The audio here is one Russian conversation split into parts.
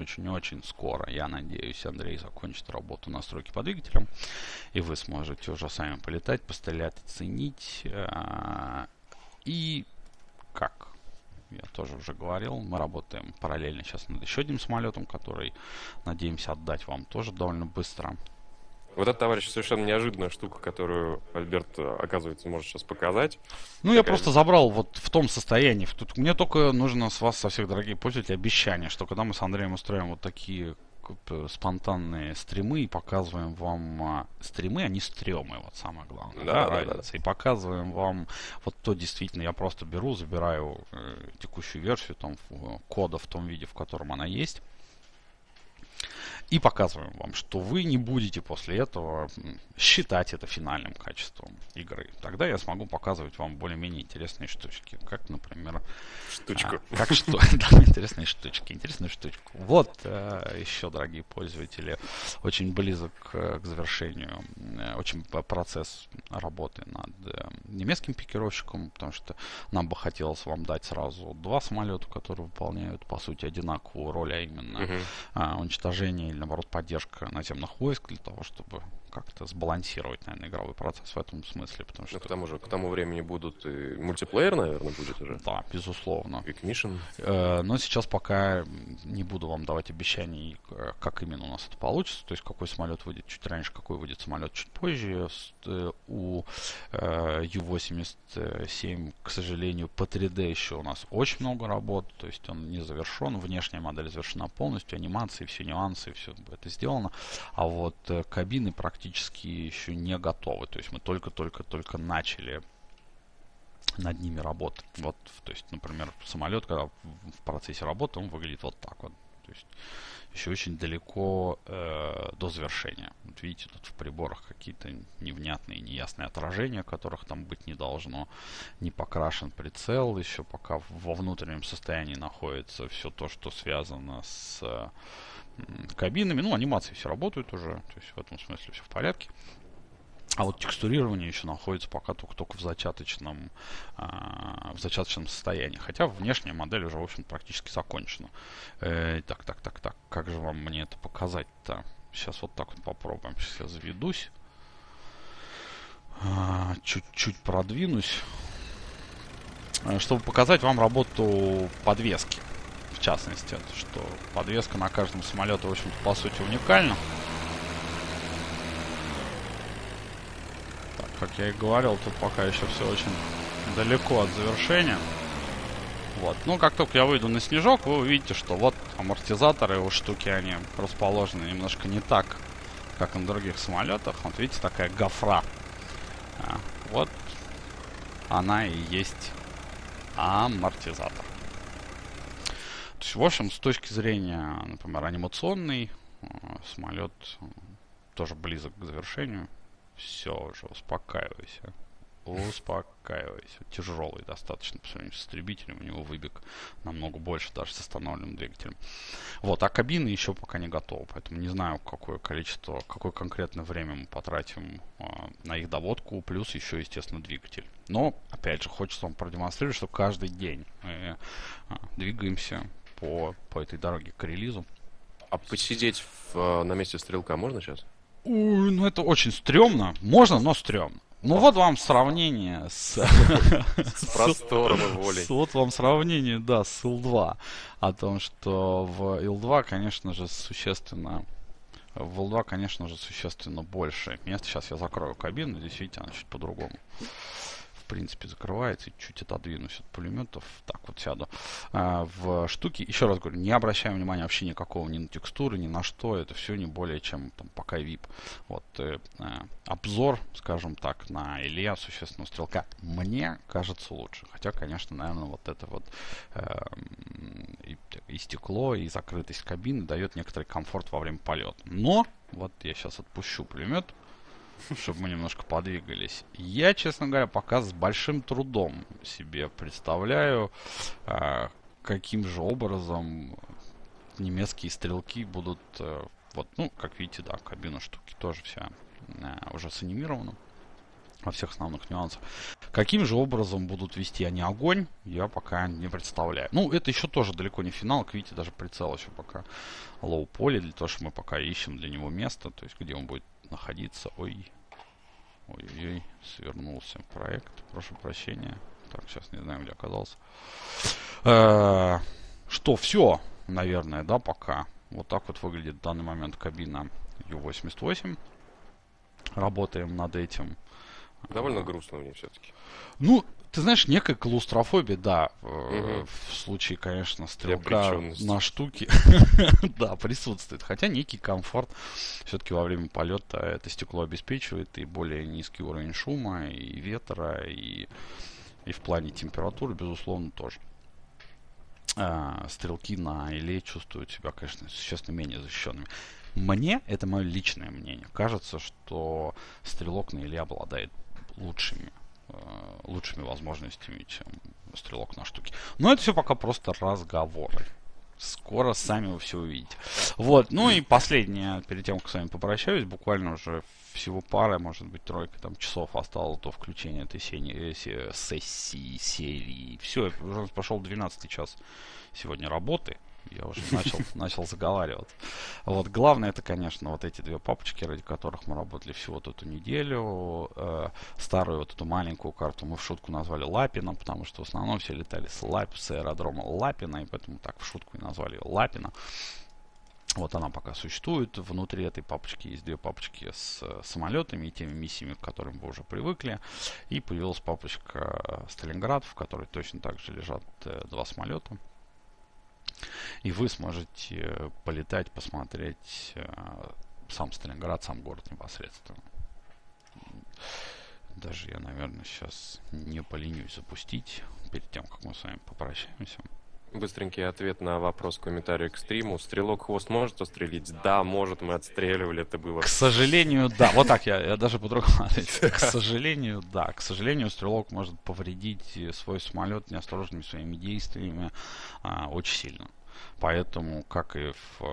очень-очень скоро, я надеюсь, Андрей закончит работу настройки по двигателям, и вы сможете уже сами полетать, пострелять, оценить. И как я тоже уже говорил, мы работаем параллельно сейчас над еще одним самолетом, который надеемся отдать вам тоже довольно быстро. Вот это, товарищ, совершенно неожиданная штука, которую Альберт, оказывается, может сейчас показать. Ну, я просто забрал вот в том состоянии. Тут мне только нужно с вас, со всех, дорогие пользователи, обещание, что когда мы с Андреем устроим вот такие спонтанные стримы и показываем вам стримы, а не стремы, вот самое главное, разница. И показываем вам вот то действительно, я просто беру, забираю текущую версию там кода в том виде, в котором она есть. И показываем вам, что вы не будете после этого считать это финальным качеством игры. Тогда я смогу показывать вам более-менее интересные штучки. Как, например... Штучку. Как что? Да, интересные штучки. Интересную штучку. Вот еще, дорогие пользователи, очень близок к завершению. Очень процесс работы над немецким пикировщиком, потому что нам бы хотелось вам дать сразу два самолета, которые выполняют, по сути, одинаковую роль, а именно уничтожение или, наоборот, поддержка наземных войск для того, чтобы как-то сбалансировать, наверное, игровой процесс в этом смысле. Потому что... к тому времени будут и мультиплеер, наверное, будет уже. Да, безусловно. Ignition. Но сейчас пока не буду вам давать обещаний, как именно у нас это получится. То есть, какой самолет выйдет чуть раньше, какой выйдет самолет чуть позже. У Ю-87, к сожалению, по 3D еще у нас очень много работ. То есть, он не завершен. Внешняя модель завершена полностью. Анимации, все нюансы, все это сделано. А вот кабины практически еще не готовы. То есть мы только начали над ними работать. Вот, то есть, например, самолет, когда в процессе работы, он выглядит вот так вот. То есть еще очень далеко до завершения. Вот видите, тут в приборах какие-то невнятные, неясные отражения, которых там быть не должно. Не покрашен прицел, еще пока во внутреннем состоянии находится все то, что связано с кабинами. Ну, анимации все работают уже, то есть в этом смысле все в порядке. А вот текстурирование еще находится пока только в зачаточном состоянии. Хотя внешняя модель уже, в общем, практически закончена. Так. Как же вам мне это показать-то? Сейчас вот так вот попробуем. Сейчас я заведусь. Чуть-чуть продвинусь. Чтобы показать вам работу подвески. В частности, что подвеска на каждом самолете, в общем-то, по сути, уникальна. Так, как я и говорил, тут пока еще все очень далеко от завершения. Вот. Ну, как только я выйду на снежок, вы увидите, что вот амортизаторы у штуки, они расположены немножко не так, как на других самолетах. Вот видите, такая гофра. Вот она и есть амортизатор. То есть, в общем, с точки зрения, например, анимационной, самолет тоже близок к завершению. Все уже, успокаивайся. Успокаивайся. Тяжелый достаточно по сравнению с истребителем. У него выбег намного больше, даже с остановленным двигателем. Вот, а кабины еще пока не готовы. Поэтому не знаю, какое конкретное время мы потратим на их доводку. Плюс еще, естественно, двигатель. Но, опять же, хочется вам продемонстрировать, что каждый день мы двигаемся по этой дороге к релизу. А посидеть на месте стрелка можно сейчас? Ну это очень стрёмно. Можно, но стрёмно. Ну вот вам сравнение с простором и волей. Вот вам сравнение, да, с Ил-2. О том, что в Ил-2, конечно же, существенно больше места. Сейчас я закрою кабину, здесь, видите, она чуть по-другому. В принципе, закрывается, и чуть отодвинусь от пулеметов. Так вот сяду в штуки. Еще раз говорю, не обращаем внимания вообще никакого ни на текстуры, ни на что. Это все не более чем там пока VIP. Вот обзор, скажем так, на Илья существенного стрелка мне кажется лучше. Хотя, конечно, наверное, вот это вот и стекло, и закрытость кабины дает некоторый комфорт во время полета. Но вот я сейчас отпущу пулемет, чтобы мы немножко подвигались. Я, честно говоря, пока с большим трудом себе представляю, каким же образом немецкие стрелки будут... вот, ну, как видите, да, кабина штуки тоже вся уже санимирована. во всех основных нюансах. Каким же образом будут вести они огонь, я пока не представляю. Ну, это еще тоже далеко не финал. Как видите, даже прицел еще пока лоу-поле, для того, что мы пока ищем для него место, то есть где он будет находиться. Ой-ой-ой, свернулся проект, прошу прощения. Так, сейчас не знаю, где оказался. Что, все, наверное, да, пока. Вот так вот выглядит в данный момент кабина Ю-88. Работаем над этим. Довольно грустно мне все-таки. Ну, ты знаешь, некая клаустрофобия, да, в случае, конечно, стрелка на штуке, да, присутствует. Хотя некий комфорт все-таки во время полета это стекло обеспечивает, и более низкий уровень шума, и ветра, и в плане температуры, безусловно, тоже. Стрелки на Иле чувствуют себя, конечно, существенно менее защищенными. Мне, это мое личное мнение, кажется, что стрелок на Иле обладает лучшими возможностями, чем стрелок на штуке. Но это все пока просто разговоры. Скоро сами вы все увидите. Вот, ну и последнее, перед тем, как с вами попрощаюсь, буквально уже всего пара, может быть, тройка там часов осталось до включения этой сессии, серии. Все, уже пошел 12-й час сегодня работы. Я уже начал заговариваться. Вот, главное, это, конечно, вот эти две папочки, ради которых мы работали всю вот эту неделю. Старую вот эту маленькую карту мы в шутку назвали Лапина, потому что в основном все летали с аэродрома Лапина, и поэтому так в шутку и назвали ее Лапина. Вот она пока существует. Внутри этой папочки есть две папочки с самолетами и теми миссиями, к которым вы уже привыкли. И появилась папочка Сталинград, в которой точно так же лежат два самолета. И вы сможете полетать, посмотреть сам Сталинград, сам город непосредственно. Даже я, наверное, сейчас не поленюсь запустить, перед тем, как мы с вами попрощаемся. Быстренький ответ на вопрос в комментарии к стриму. Стрелок хвост может отстрелить? Да, может, мы отстреливали, это было. К сожалению, да. Вот так я даже по-другому ответил. К сожалению, да. К сожалению, стрелок может повредить свой самолет неосторожными своими действиями очень сильно. Поэтому, как и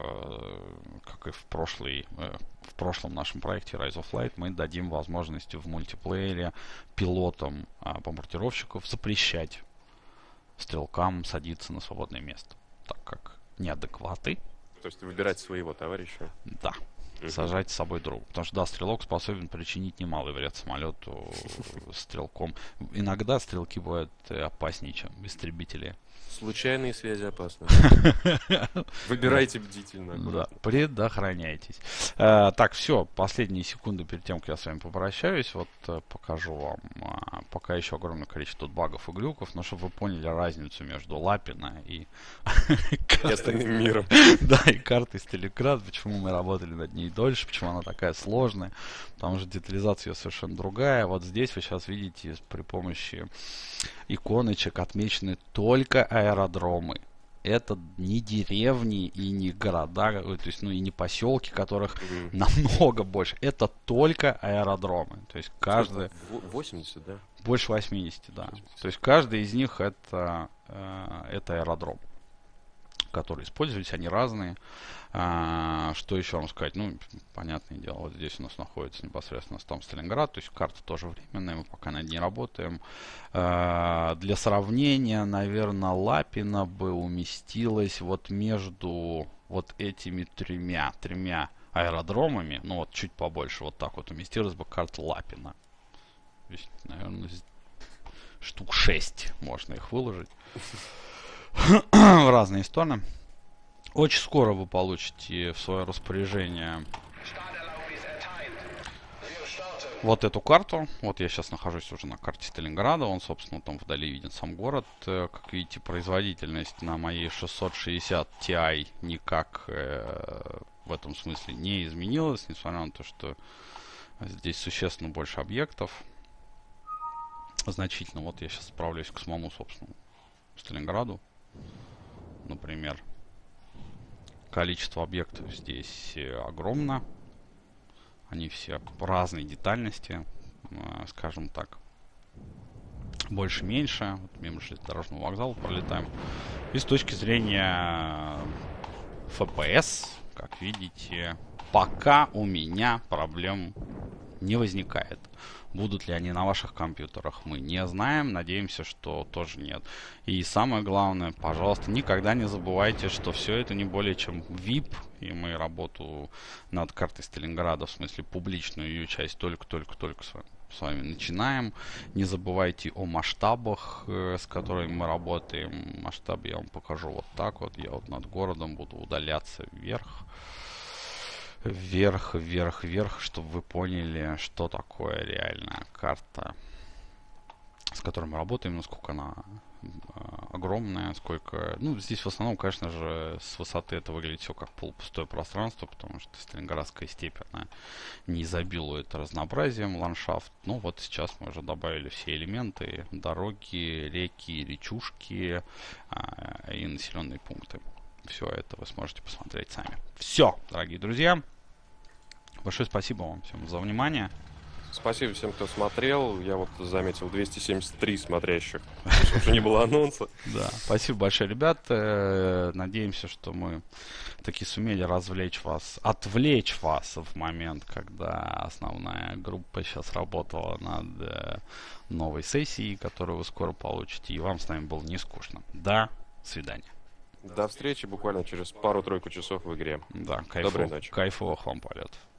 в прошлом нашем проекте Rise of Light, мы дадим возможность в мультиплеере пилотам бомбардировщиков запрещать стрелкам садиться на свободное место, так как неадекваты. То есть выбирать своего товарища? Да. Сажать с собой друга. Потому что, да, стрелок способен причинить немалый вред самолету стрелком. Иногда стрелки бывают опаснее, чем истребители. Случайные связи опасны. Выбирайте бдительно. Да, предохраняйтесь. Так, все, последние секунды перед тем, как я с вами попрощаюсь, вот покажу вам пока еще огромное количество тут багов и глюков, но чтобы вы поняли разницу между Лапина и остальным миром. Да, и картой Сталинград, почему мы работали над ней дольше, почему она такая сложная, потому что детализация ее совершенно другая. Вот здесь вы сейчас видите при помощи иконочек отмечены только аэродромы. Это не деревни и не города, то есть, ну и не поселки, которых намного больше. Это только аэродромы. То есть каждый... 80, да? Больше 80, да. 80. То есть каждый из них это аэродром, которые использовались, они разные. Что еще вам сказать? Ну, понятное дело, вот здесь у нас находится непосредственно там Сталинград, то есть карта тоже временная, мы пока над ней работаем. Для сравнения, наверное, Лапина бы уместилась вот между вот этими тремя аэродромами, ну вот чуть побольше, вот так вот уместилась бы карта Лапина. То есть, наверное, штук 6 можно их выложить в разные стороны. Очень скоро вы получите в свое распоряжение вот эту карту. Вот я сейчас нахожусь уже на карте Сталинграда. Он, собственно, там вдали виден сам город. Как видите, производительность на моей 660 Ti никак в этом смысле не изменилась, несмотря на то, что здесь существенно больше объектов. Значительно. Вот я сейчас отправляюсь к самому, собственно, Сталинграду. Например, количество объектов здесь огромно. Они все разной детальности, скажем так. Больше-меньше. Вот мимо железнодорожного вокзала пролетаем. И с точки зрения FPS, как видите, пока у меня проблем не возникает. Будут ли они на ваших компьютерах, мы не знаем. Надеемся, что тоже нет. И самое главное, пожалуйста, никогда не забывайте, что все это не более чем VIP. И мы работу над картой Сталинграда, в смысле публичную ее часть, только-только с вами начинаем. Не забывайте о масштабах, с которыми мы работаем. Масштаб я вам покажу вот так вот. Я вот над городом буду удаляться вверх. Вверх, чтобы вы поняли, что такое реальная карта, с которой мы работаем, насколько она огромная, сколько... Ну, здесь в основном, конечно же, с высоты это выглядит все как полупустое пространство, потому что Сталинградская степь, она не изобилует разнообразием ландшафт. Ну, вот сейчас мы уже добавили все элементы: дороги, реки, речушки и населенные пункты. Все это вы сможете посмотреть сами. Все, дорогие друзья. Большое спасибо вам всем за внимание. Спасибо всем, кто смотрел. Я вот заметил 273 смотрящих. Уже не было анонса. Да, спасибо большое, ребят. Надеемся, что мы таки сумели отвлечь вас в момент, когда основная группа сейчас работала над новой сессией, которую вы скоро получите, и вам с нами было не скучно. До свидания. До встречи буквально через пару-тройку часов в игре. Да, Доброй ночи. Кайфовых вам полетов.